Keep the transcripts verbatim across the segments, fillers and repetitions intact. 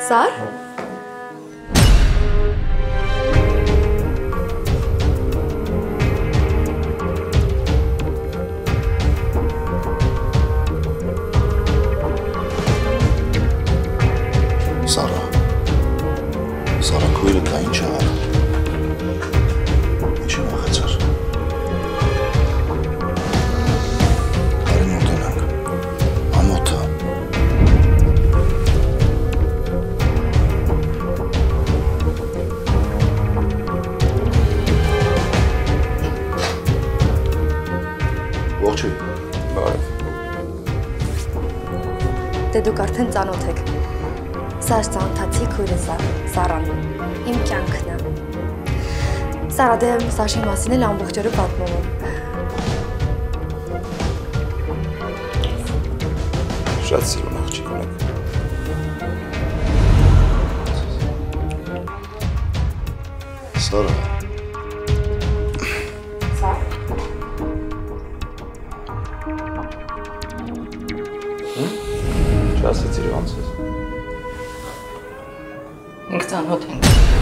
Սար։ Սարա, Սարա քույրը կա ինչ ա արել, ինչի վախեցար, արին ուտենանք, ամոթը, ողջույն, բարև, Դե դուք արդեն ծանոթ եք, Սար ծանոթացի քույրը Սարան, իմ կյանքն է, Սարա դե Սաշի մասին էլ ամբողջ օրը պատմում եմ, շատ սիրուն աղջիկ ունեք, Սարա, Սար, չասեցիր ոնց ես, Մենք ծանոթ ենք։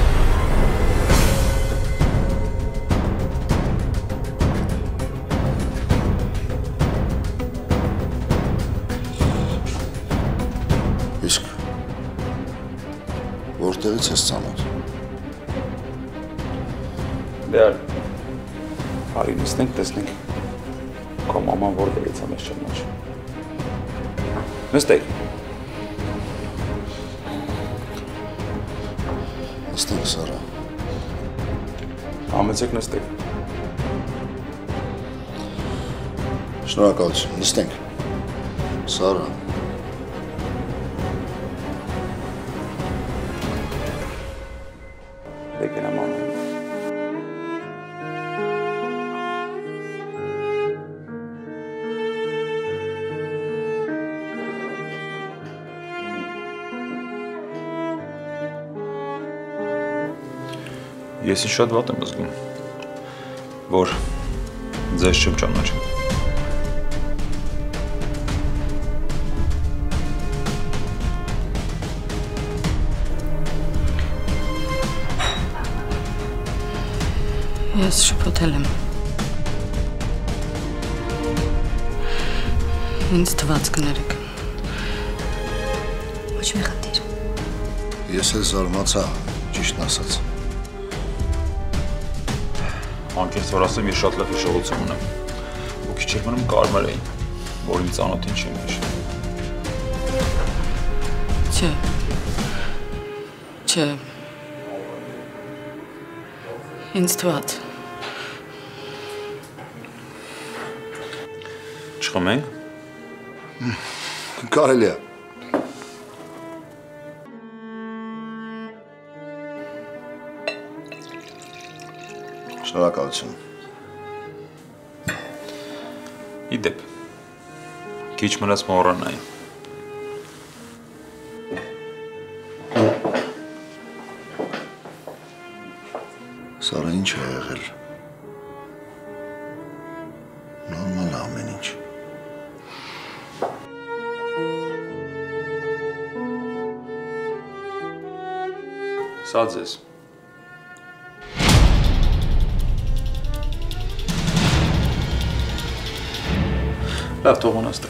իսկ որտեղից ես ծանոթ, Դե արի, արի նստենք, տեսնենք, քո մաման որտեղից է մեզ ճանաչում, նստեք, նստենք Սարա, համեցեք նստեք, շնորհակալություն, նստենք, Սարա, դե գնամ անում, Ես ինձ շատ վատ եմ զգում, որ ձեզ չեմ ճանաչում։ Ես շփոթել եմ։ Ինձ թված կներեք։ ոչ մի խնդիր, ես էլ զարմացա, ճիշտն ասած, Անկեղծ որ ասեմ, ես շատ լավ հիշողություն ունեմ, ու քիչ էր մնում կարմիր էին, որ իմ ծանոթին չեմ հիշում։ Չէ։ Չէ։ Ինձ թված։ Չխմենք։ կարելի է, շնորհակալություն, Ի դեպ, քիչ մնաց մոռանայի։ Սարա ինչ է եղել, նորմալ է ամեն ինչ, Սա ձեզ։ Լավ, թողուն աստեղ։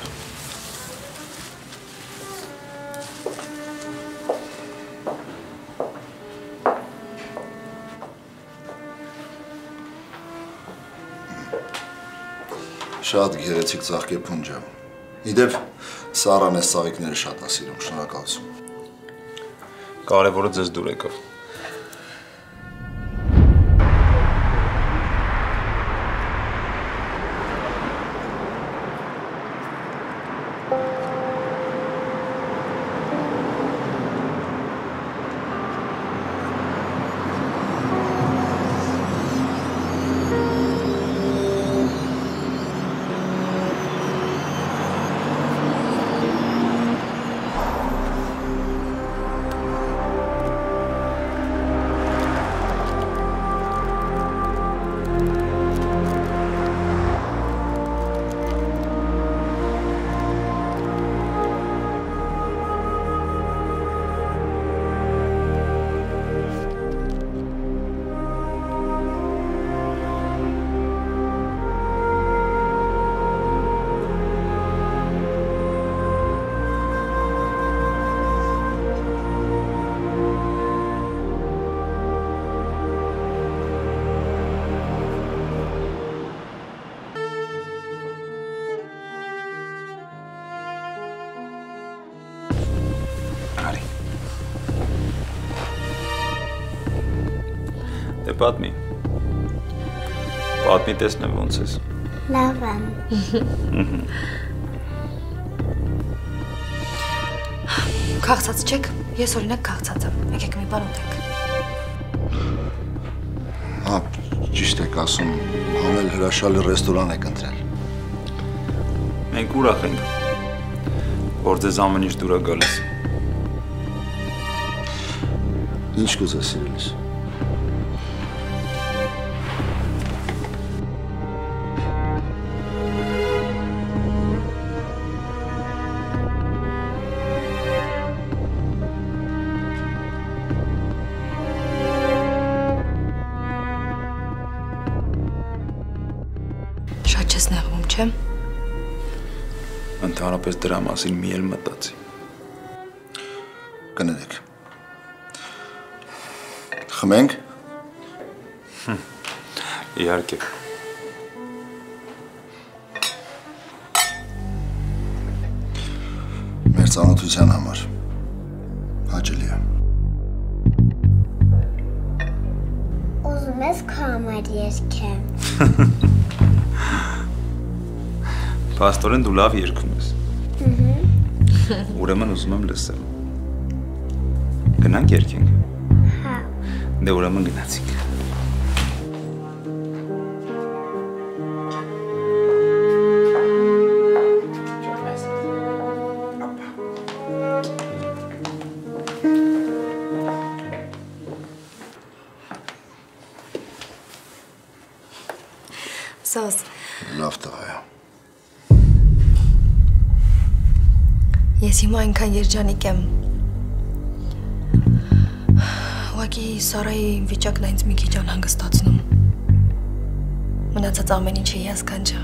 շատ գեղեցիկ ծաղկե փունջ է, իդեպ Սարան այս ծաղիկները շատ է սիրում, շնորհակալություն, Կարևորը ձեզ դուր եկավ։ Դե պատմի։ Պատմի տեսնեմ ոնց ես։ Լավ եմ։ Քաղցած չեք, ես օրինակ քաղցած եմ, եկեք մի բան ուտենք։ Հա, ճիշտ եք ասում, համել հրաշալի ռեստորան եք ընտրել։ Մենք ուրախ ենք, որ ձեզ ամեն ինչ դուր է գալիս։ Ինչ կուզես սիրելիս։ Շատ չես նեղվում, չէ՞։ Ընդհանրապես դրա մասին մի էլ մտածի։ Կներեք։ Խմենք։ Իհարկե։ Մեր ծանոթության համար։ Հաճելի է։ Ուզում ես քո համար երգեմ։ Պաստորեն դու լավ երգում ես։ Ուրեմն ուզում եմ լսեմ։ Գնանք երգենք։ Հա։ Դե ուրեմն գնացինք։ Սոս, Լավ տղա է։ ես հիմա այնքան երջանիկ եմ։ Ուղղակի Սարայի վիճակն ինձ մի քիչ անհանգստացնում։ Մնացած ամեն ինչը հիասքանչ է։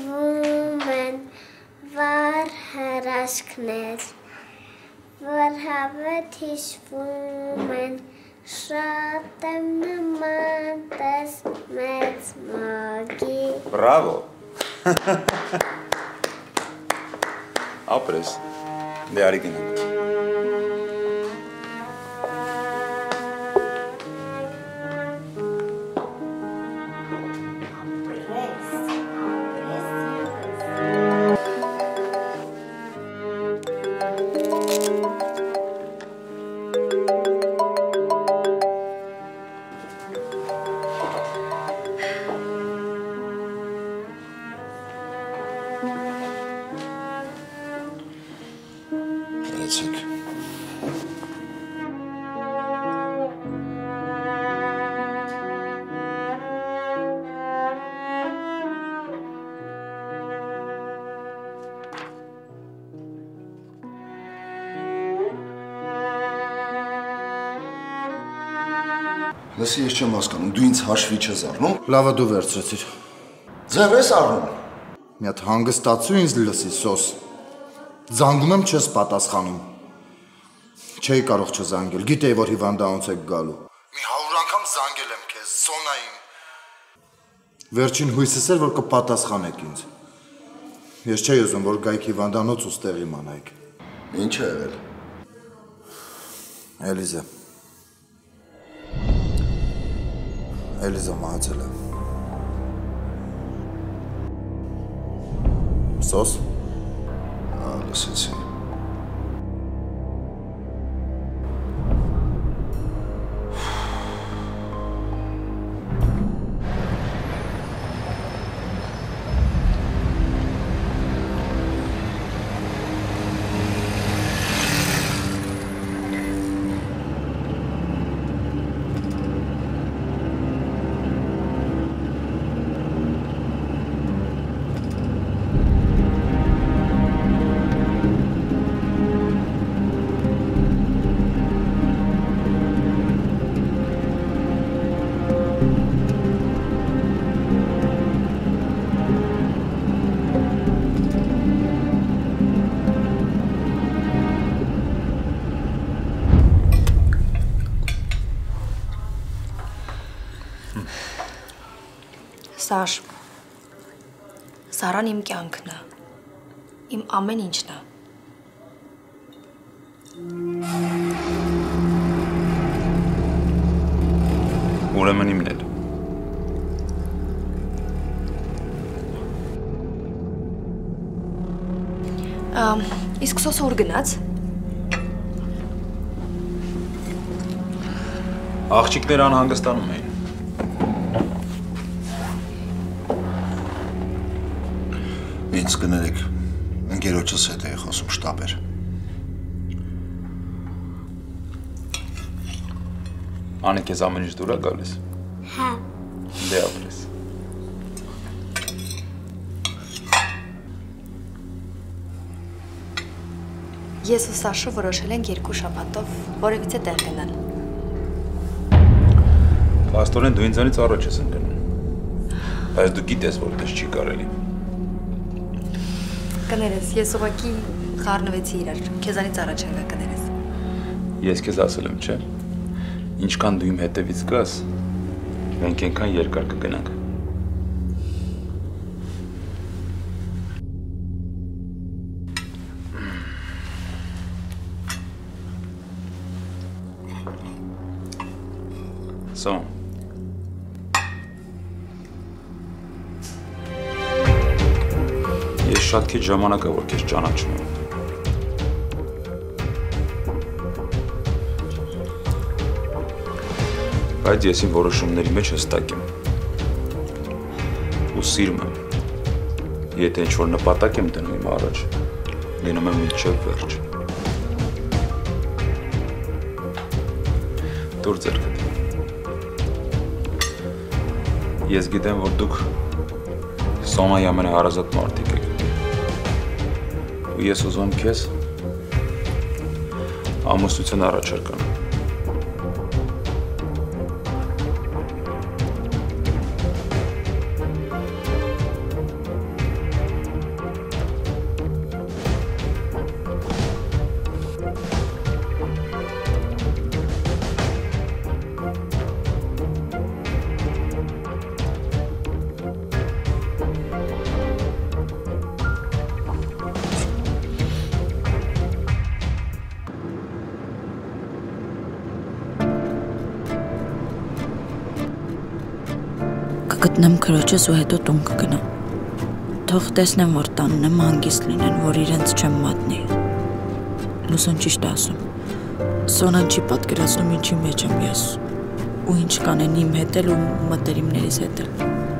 հիշվում են վար հրաշքներ, որ հավետ հիշվում են, շատ եմ նման տես մեծ մագի։ Բրավո։ Ապրես, դե արի գնանք։ Երեցեք։ Լսի, ես չեմ հասկանում, դու ինձ հաշվի չես առնում։ Լավը դու վերցրեցիր։ Ձեռ ես առնում։ Մի հատ հանգստացու ինձ լսի, սոս։ Զանգում եմ չես պատասխանում։ Չէի կարող չզանգել, գիտեի, որ հիվանդանոց եք գալու։ Մի հարյուր անգամ զանգել եմ քեզ, Սոնային։ Վերջին հույսս էր, որ կպատասխանեք ինձ։ Ես չէի ուզում, որ գայք հիվանդանոց ու ստեղ իմանայիք։ Ինչ է եղել։ Էլիզա։ Էլիզա մահացել է։ Սոս։ Լսեցի։ Սաշ, Սարան իմ կյանքն է, իմ ամեն ինչն է։ Ուրեմն իմն էլ։ Իսկ սոսը ուր գնաց։ Աղջիկները անհանգստանում էին։ Ինձ կներեք, ընկերոջս հետ էի խոսում, շտապ էր։ Անի քեզ ամեն ինչ դուր է գալիս։ Հա։ Դե ապրես։ Ես ու Սաշը որոշել ենք երկու շաբաթով որևիցե տեղ գնալ։ Փաստորեն դու ինձանից առաջ ես ընկնում։ Բայց դու գիտես, որ դες չի կարելի։ Կներես, ես ուղղակի խառնվեցի իրար, քեզանից առաջ եմ գա կներես։ Ես քեզ ասել եմ, չէ՞։ Ինչքան դու իմ հետևից գաս, մենք այնքան երկար կգնանք։ Սոն։ Ես շատ քիչ ժամանակ է, որ քեզ ճանաչում եմ։ Բայց ես իմ որոշումների մեջ հստակ եմ։ Ու սիրում եմ։ Եթե ինչ-որ նպատակ եմ դնում իմ առաջ, լինում եմ մինչև վերջ։ Դուր ձեռքդ։ Ես գիտեմ, որ դուք Սոնայի ամենահարազատ մարդիկ եք։ Ու ես ուզում եմ քեզ ամուսնության առաջարկեմ։ Գտնեմ քրոջս ու հետո տուն կգնամ։ Թող տեսնեմ, որ տանն եմ հանգիստ լինեն, որ իրենց չեմ մատնի։ Լուսոն ճիշտ է ասում։ Սոնան չի պատկերացնում ինչի մեջ եմ ես ու ինչ կանեն իմ հետ էլ ու մտերիմներիս հետ էլ։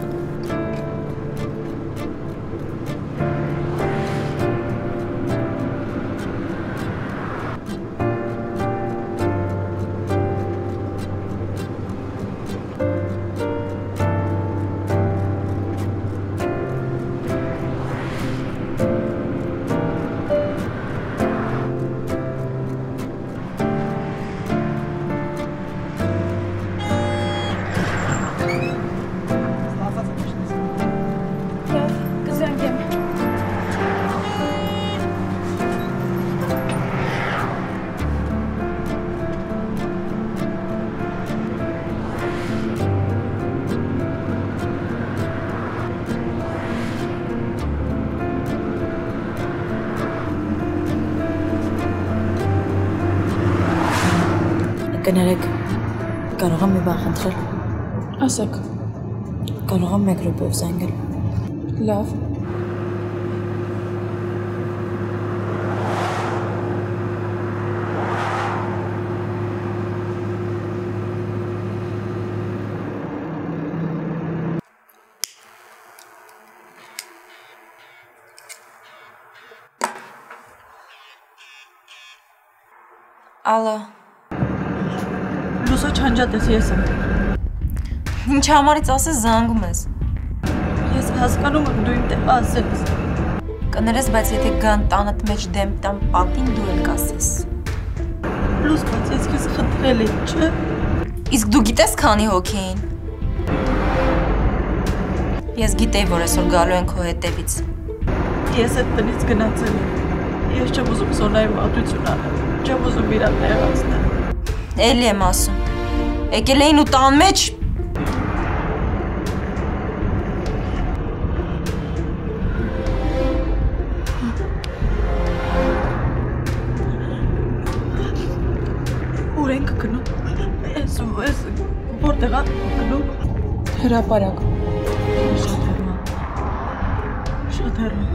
Կներեք, կարող եմ մի բան խնդրել։ Ասեք։ Կարող եմ մեկ րոպեով զանգել։ Լավ։ Ալո։ Լուսո չանջատ ես ես եմ։ Ինչ համարից ասես զանգում ես։ Ես հասկանում եմ դու իմ տեղ ասես։ Կներես, բայց եթե գան տանդ մեջ դեմ տան պատին դու էլ կասես։ Լուս, բայց ես քեզ խնդրել եմ, չէ՞։ Իսկ դու գիտես քանի հոգի էին։ Ես գիտեի, որ այսօր գալու են քո հետևից։ Ես այդ տնից գնացել եմ։ Ես չեմ ուզում Սոնայի մատություն անել։ Չեմ ուզում իրան տեղացնել։ Էլի եմ ասում, եկել էին ու տան մեջ։ Ուր ենք գնում, ես ու ես, որտեղ ա գնում։ Հրապարակ, շատ հեռու, շատ հեռու։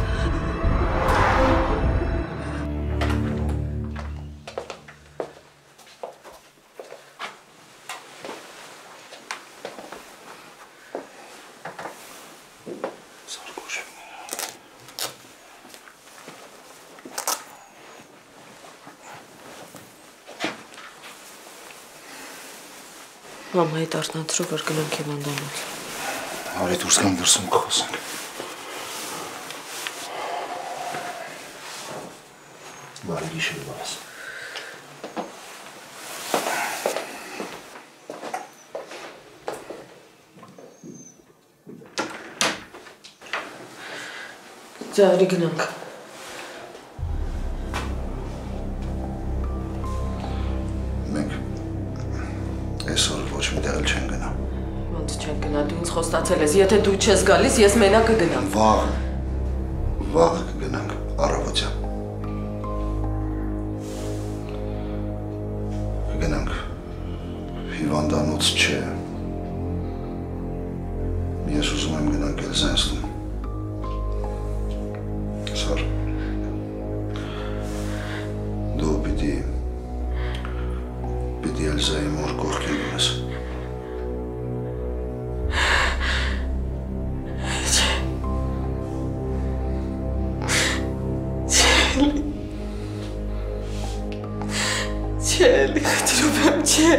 Մամայի դարտնացրու, որ գնանք հիվանդանալ։ Արի դուրս գամ դրսում կխոսենք։ Բարի գիշեր բաս։ Ձարի գնանք։ Մենք այսօր ոչ մի տեղ էլ չեն գնա։ Ոնց չեն գնա, դու ինձ խոստացել ես, եթե դու չես գալիս, ես մենակ կգնամ։ Վաղ, վաղ կգնանք առավոտյան։ Կգնանք հիվանդանոց չէ։ Ես ուզում եմ գնանք Էլզայնստում։ Սար, դու պիտի պիտի Էլզայի մոր կողքին գնաս։ Չելի, խնդրում եմ, չէ։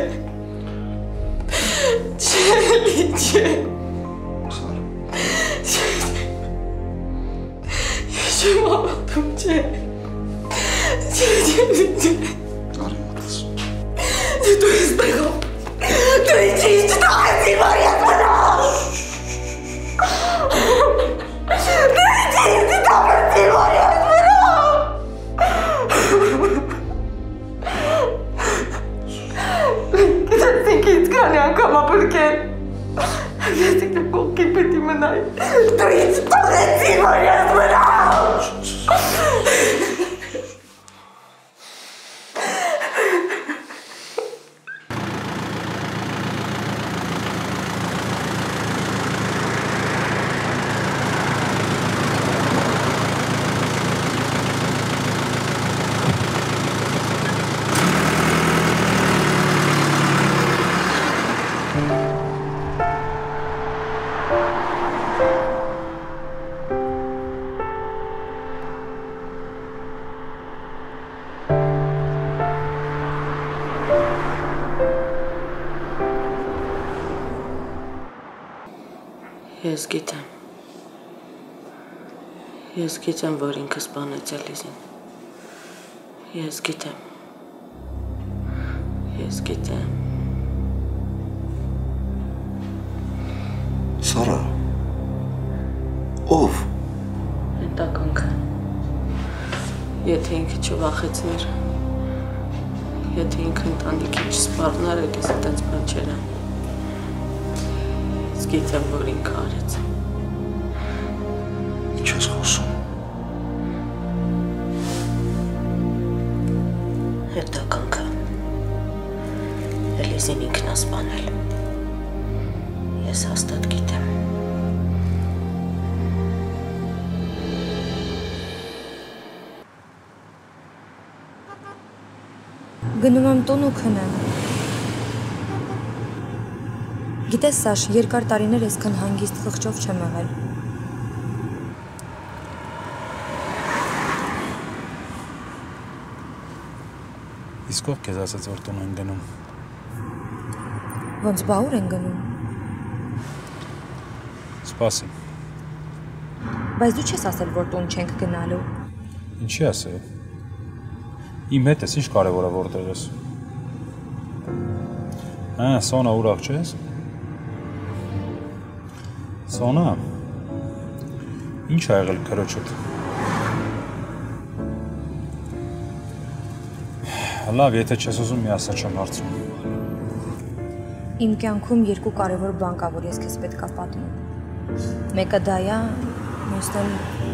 Չելի, չէ։ Սար, Ես չեմ ավատում, չէ։ Չէ, չելի, չէ։ արի մոտս։ Դու ես տեղով։ Դու ինչի ինչ տաղեցի, որ ես մնամ։ Դու ինչի ինչ տաղեցի, որ ես մնամ։ Գիտես ինք ինձ կանի անգամ ապրկեն։ Ես ինք կողքի պետի մնայի։ Դու ինչ տաղեցի, որ ես մնամ։ Ես գիտեմ։ Ես գիտեմ, որ ինքը սպանեց Էլիզին։ Ես գիտեմ։ Ես գիտեմ։ Սարա, ով։ Հետաքնքը։ Եթե ինքը չվախեցներ, եթե ինքը ընտանիքի չսպառներ, Էլիզը տենց բան չէր անում։ Ես գիտեմ, որ ինքը արեց։ Ինչ ես խոսում։ Հետաքնքը։ Էլիզին ինքն է սպանել։ Ես հաստատ գիտեմ։ Գնում եմ տուն ու քնեմ։ Գիտես, Սաշ, երկար տարիներ այսքան հանգիստ խղճով չեմ եղել։ Իսկ ով քեզ ասաց, որ տուն են գնում։ Ոնց բա ուր են գնում։ Սպասի։ Բայց դու չես ասել, որ տուն չենք գնալու։ Ինչի ասել։ Իմ հետ ես ինչ կարևոր է որտեղ ես։ Հա, Սոնա ուրախ չես։ Սոնա։ Ինչ ա եղել քրոջդ։ Լավ, եթե չես ուզում, մի ասա չեմ հարցնում։ Իմ կյանքում երկու կարևոր բան կա, որ ես քեզ պետք է պատմեմ։ Մեկը դա է, մյուսն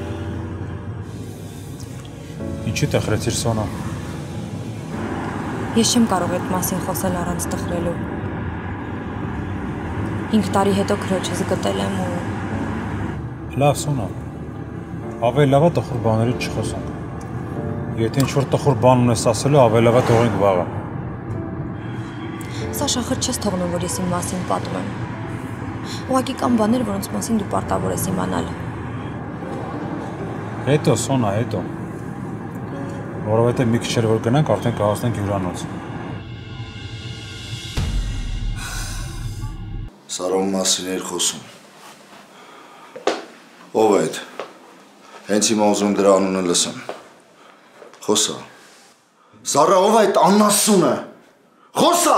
Ինչի տխրեցիր Սոնա։ Ես չեմ կարող այդ մասին խոսել առանց տխրելու։ Ինք տարի հետո քրոջս գտել եմ ու Լավ Սոնա։ Ավելի լավ է տխուր բաներից չխոսանք։ Եթե ինչ-որ տխուր բան ունես ասելու, ավելի լավ է թողենք վաղը։ Սաշ, ախր չես թողնում, որ ես իմ մասին պատմեմ։ Ուղղակի կան բաներ, որոնց մասին դու պարտավոր ես իմանալ։ Հետո Սոնա, հետո։ Որովհետև մի քիչ էր որ գնանք, արդեն կհասնենք հյուրանոց։ Սարոն մասին էր խոսում։ Ով է այդ։ Հենց հիմա ուզում դրա անունը լսեմ։ Խոսա։ Սարա, ով է այդ անասունը։ Խոսա։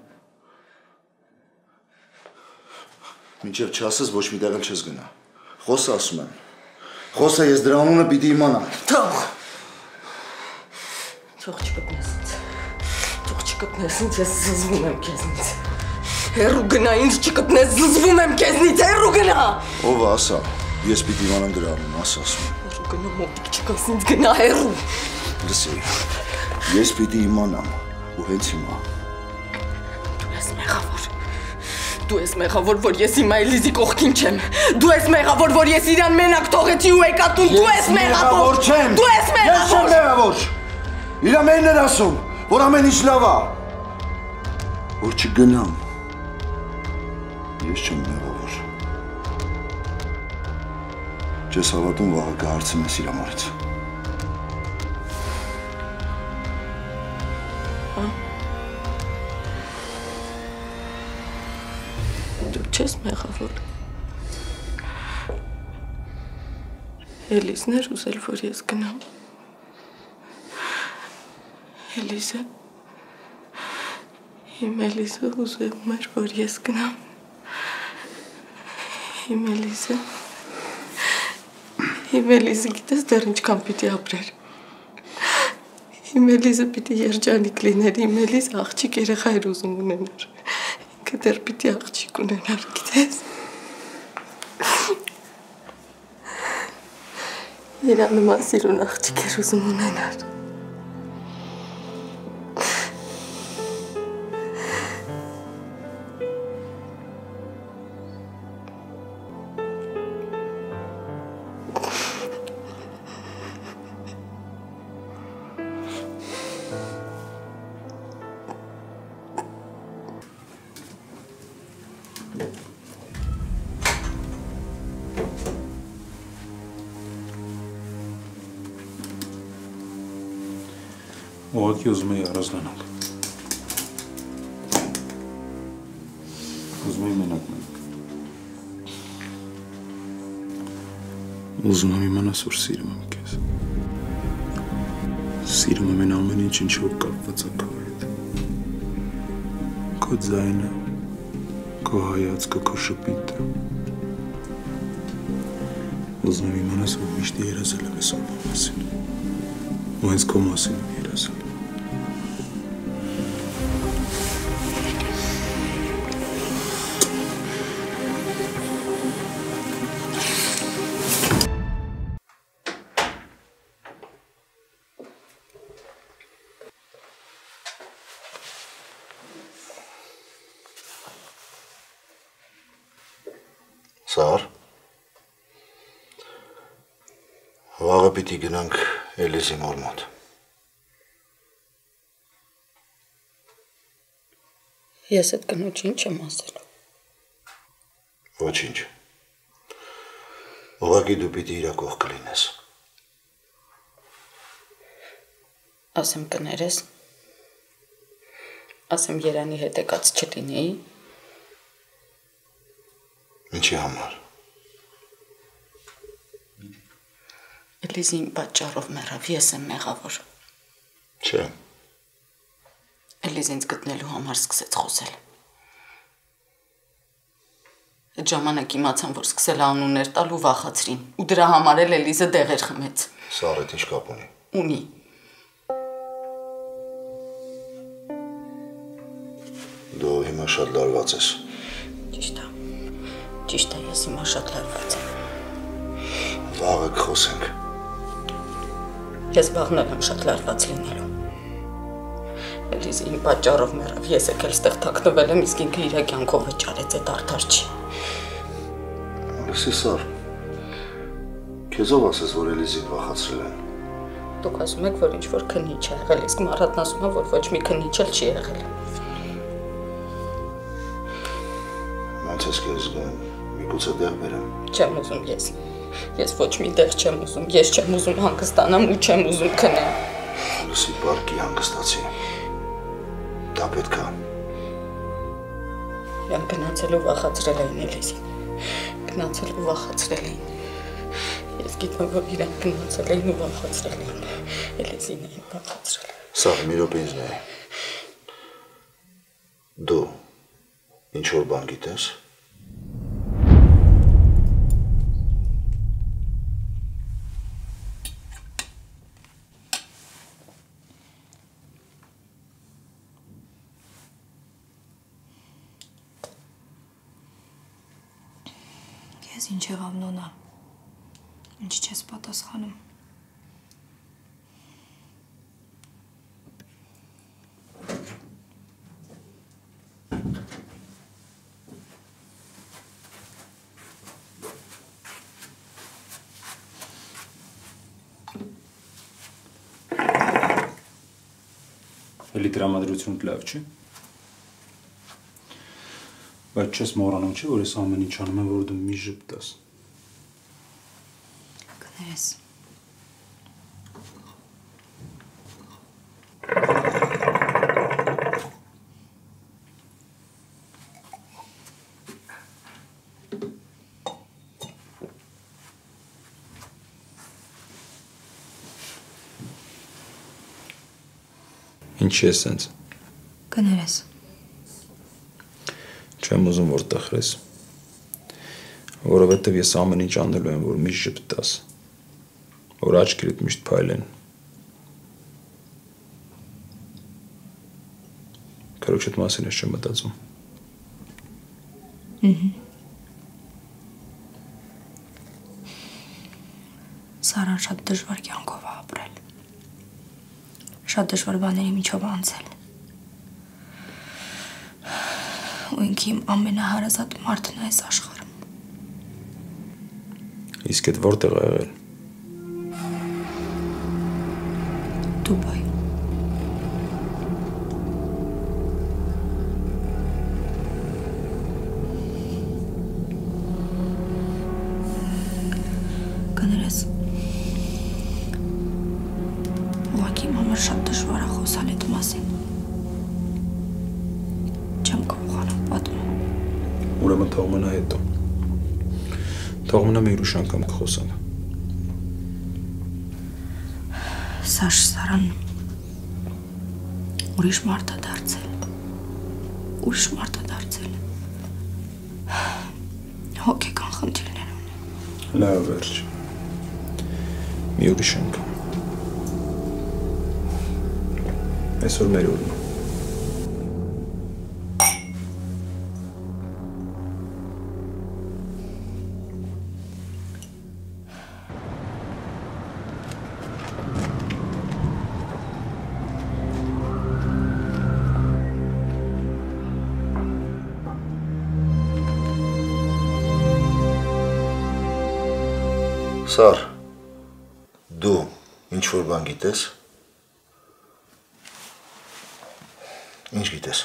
Մինչև չասես ոչ մի տեղ էլ չես գնա։ Խոսա ասում եմ։ Խոսա, ես դրա անունը պիտի իմանամ։ Թող։ Թող չկպնես ինձ, թող չկպնես ինձ, ես զզվում եմ քեզնից, հեռու գնա ինձ չկպնես, զզվում եմ քեզնից, հեռու գնա։ Ով է, ասա, ես պիտի իմանամ դրա անունը, ասա ասում եմ։ Հեռու գնա, մոտիկ չկաս ինձ, գնա հեռու։ Լսի, ես պիտի իմանամ, ու հենց հիմա։ Դու ես մեղավոր, դու ես մեղավոր, որ ես հիմա Էլիզի կողքին չեմ, դու ես մեղավոր, որ ես իրան մենակ թողեցի ու եկա տուն, դու ես մեղավոր, դու ես մեղավոր։ Իրա մենն էր ասում, որ ամեն ինչ լավ է, որ չգնամ, ես չեմ մեղավոր, չես հավատում վաղը կհարցեմ ես իրա մարից։ Դու չես մեղավոր, Էլիզն էր ուզել, որ ես գնամ, Էլիզը, իմ Էլիզը ուզում էր, որ ես գնամ, իմ Էլիզը, իմ Էլիզը գիտես դեռ ինչքան պիտի ապրեր, իմ Էլիզը պիտի երջանիկ լիներ, իմ Էլիզը աղջիկ երեխա էր ուզում ունենար, ինքը դեռ պիտի աղջիկ ունենար, գիտես, իրա նման սիրուն աղջիկ էր ուզում ունենար, Ուղղակի ուզում էի առանձնանալ։ Ուզում էի մենակ մնալ։ Ուզում եմ իմանաս, որ սիրում եմ քեզ։ Սիրում եմ այն ամեն ինչ, ինչ որ կապված է քո հետ։ Քո ձայնը, քո հայացքը, քո շփիթը։ Ուզում եմ իմանաս, որ միշտ երազել եմ այս օրվա մասին։ Ու հենց քո մասին եմ երազել։ Սար, վաղը պիտի գնանք Էլիզի մոր մոտ։ Ես այդ կնոջ ինչ եմ ասել։ Ոչինչ։ Ուղղակի դու պիտի իրա կողք կլինես։ Ասեմ կներես, ասեմ Երանի հետ եկած չլինեի։ Ինչի համար։ Էլիզին պատճառով մեռավ, ես եմ մեղավոր։ Չէ։ Էլիզ ինձ գտնելու համար սկսեց խոսել։ Այդ ժամանակ իմացան, որ սկսել անուններ տալ ու վախացրին, ու դրա համար էլ Էլիզը դեղեր խմեց։ Սար հետ ինչ կապ ունի։ Ունի։ Դու հիմա շատ լարված ես։ Ճիշտ է։ Ճիշտ է, ես հիմա շատ լարված եմ։ Վաղը կխոսենք։ Ես վաղն եմ շատ լարված լինելու։ Էլիզը իմ պատճառով մեռավ, ես եկել ստեղ թաքնվել եմ, իսկ ինքը իր կյանքով վճարեց, այդ արդար չի։ Լսի Սար, քեզ ով ասես, որ Էլիզին վախացրել են։ Դուք ասում եք, որ ինչ-որ քննիչ է եղել, իսկ Մարատն ասում է, որ ոչ մի քննիչ էլ չի եղել։ Ոնց ես քեզ զգում, միգուցե դեղ բերեմ։ Չեմ ուզում ես։ Ես ոչ մի տեղ չեմ ուզում, ես չեմ ուզում հանգստանամ ու չեմ ուզում քնեմ։ Լսի, պարկի հանգստացի։ Դա պետք է։ Իրան գնացել ու վախացրել էին Էլիզին։ Գնացել ու վախացրել էին։ Ես գիտեմ, որ իրան գնացել էին ու վախացրել էին։ Էլիզին էին վախացրել։ Սա մի րոպե ինձ նայ։ Դու ինչ որ բան գիտես։ Ես ինչ եղավ նոնա, ինչ չես պատասխանում։ Էլի տրամադրությունդ լավ չի։ Բայց չես մոռանում չէ, որ ես ամեն ինչ անում եմ, որ դու մի ժպտաս։ Կներես։ Ինչի ես սենց։ Կներես։ Չեմ ուզում, որ տխրես, որովհետև ես ամեն ինչ անելու եմ, որ միշտ ժպտաս, որ աչքերդ միշտ փայլեն։ Քարոջդ մասին ես չեմ մտածում։ Ահա։ Սարան շատ դժվար կյանքով է ապրել։ Շատ դժվար բաների միջով անցել։ Ու ինքը իմ ամենահարազատ մարդն է այս աշխարհում։ Իսկ այդ որտեղ է եղել։ Դուբայ։ Կներես։ Ուղղակի իմ համար շատ դժվար է խոսալ այդ մասին։ Չեմ կարողանում պատմել։ Ուրեմն թող մնա հետո։ Թող մնա մի ուրիշ անգամ կխոսանք։ Սաշ Սարան ուրիշ մարդ է դարձել։ Ուրիշ մարդ է դարձել։ Հոգեկան խնդիրներ ունի։ Լավ վերջ։ Մի ուրիշ ենք։ Այսօր մեր օրն է։ Սար, դու ինչ-որ բան գիտես։ Ինչ գիտես։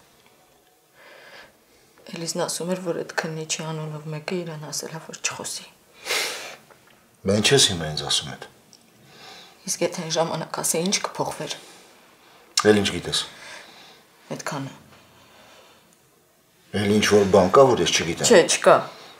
Էլիզն ասում էր, որ այդ քննիչի անունով մեկը իրան ասել է, որ չխոսի։ Մեն չես հիմա ինձ ասում էդ։ Իսկ եթե այն ժամանակ ասե, ինչ կփոխվեր։ Էլ ինչ գիտես։ Այդքանը։ Էլ ինչ-որ բան կա, որ ես չգիտեմ։ Չէ, չկա։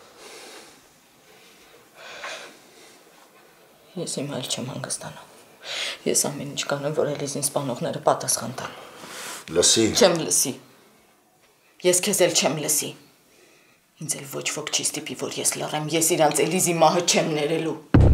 Ես հիմա էլ չեմ հանգստանա։ Ես ամեն ինչ կանեմ, որ Էլիզին սպանողները պատասխան տան։ Լսի։ Չեմ լսի։ Ես քեզ էլ չեմ լսի։ Ինձ էլ ոչ ոք չի ստիպի, որ ես լռեմ, ես իրանց Էլիզի մահը չեմ ներելու։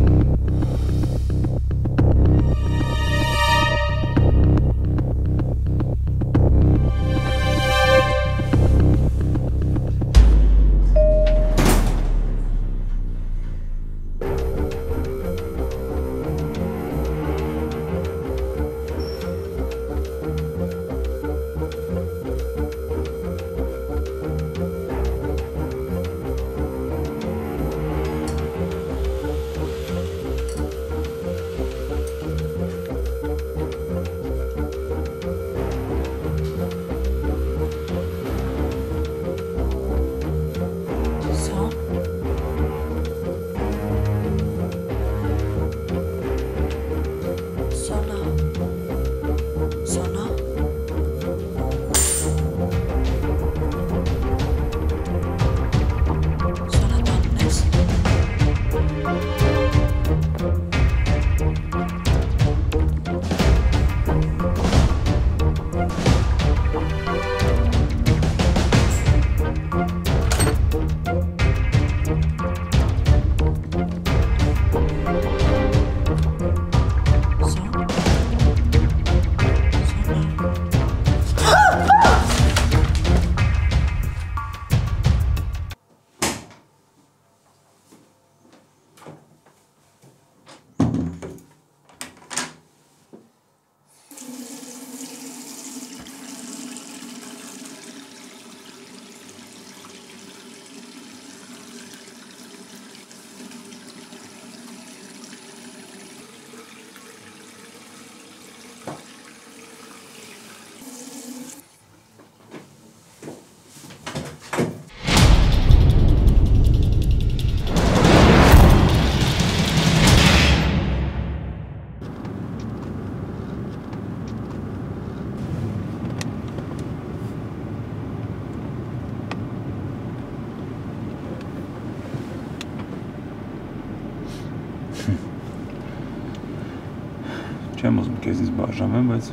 Չեմ ուզում քեզից բաժանեմ, բայց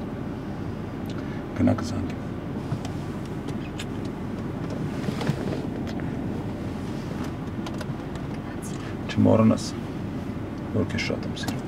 գնա կզանգեմ։ Չմոռանաս, որ քեզ շատ եմ սիրում։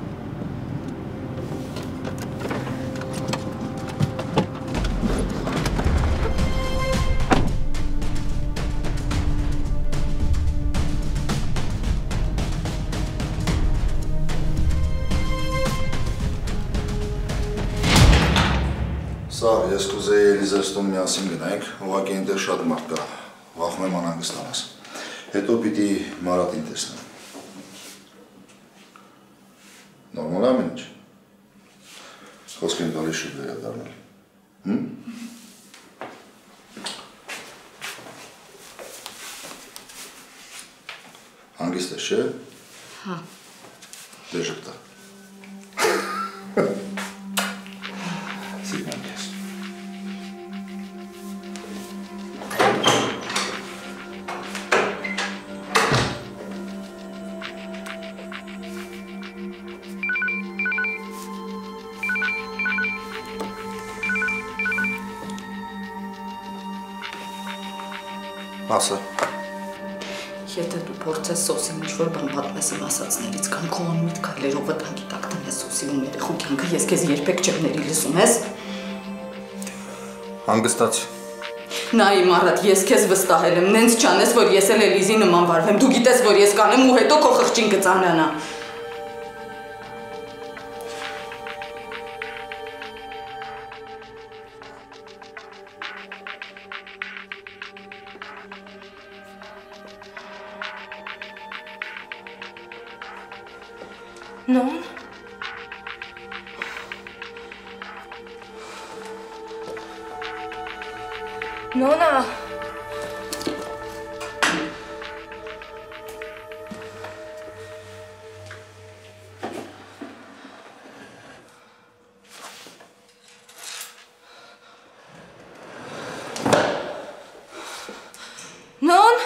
Սար, ես կուզեի Էլիզայից տուն միասին գնայինք, ուղղակի այնտեղ շատ մարդ կա, վախում եմ անհանգստանաս։ Հետո պիտի Մարատին տեսնեմ։ Նորմալ ամեն ինչ։ Խոսք են գալիս շուտ վերադառնալ։ Հմ։ Հանգիստ ես, չէ՞։ Հա։ Դե ժպտա։ Սիրում եմ քեզ։ Ասա։ Եթե դու փորձես Սոսին ինչ-որ բան պատմես իմ ասածներից կամ քո անմիտ քայլերով վտանգի տակ դնես Սոսի ու երեխու կյանքը, ես քեզ երբեք չեմ ների, լսում ես։ Հանգստացի։ Նա իմ առատ, ես քեզ վստահել եմ, նենց չանես, որ ես էլ Էլիզի նման վարվեմ, դու գիտես, որ ես կանեմ ու հետո քո խղճին կծանրանա։ Նոն։ Նոնա։ Նոն։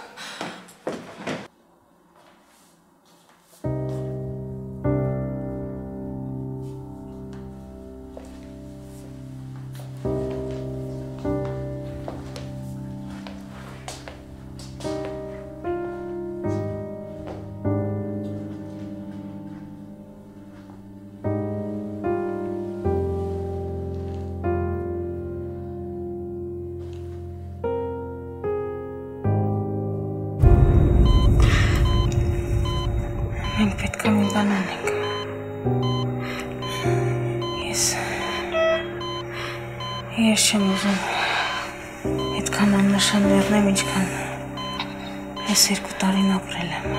Մենք պետք է մի բան անենք։ Ես... Ես չեմ ուզում այդքան աննշան մեռնեմ, ինչքան ես երկու տարին ապրել եմ։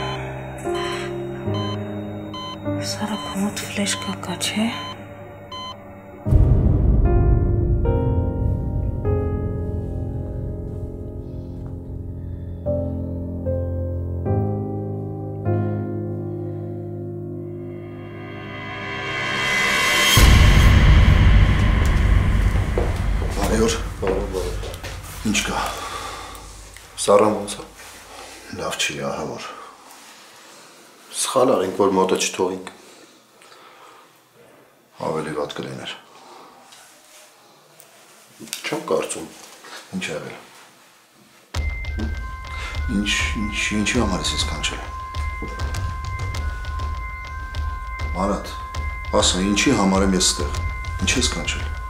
Սարա, քո մոտ ֆլեշկա կա, չէ՞։ Ինչ կա։ Սարան ոնց է։ Լավ չի, ահա որ։ Սխալ արինք, որ մոտը չթողինք։ Ավելի վատ կլիներ։ Չեմ կարծում։ Ինչ է եղել։ Ինչ, ինչ, ինչի համար ես ես կանչել։ Մարատ, ասա, ինչի համար եմ ես ստեղ։ Ինչ ես կանչել։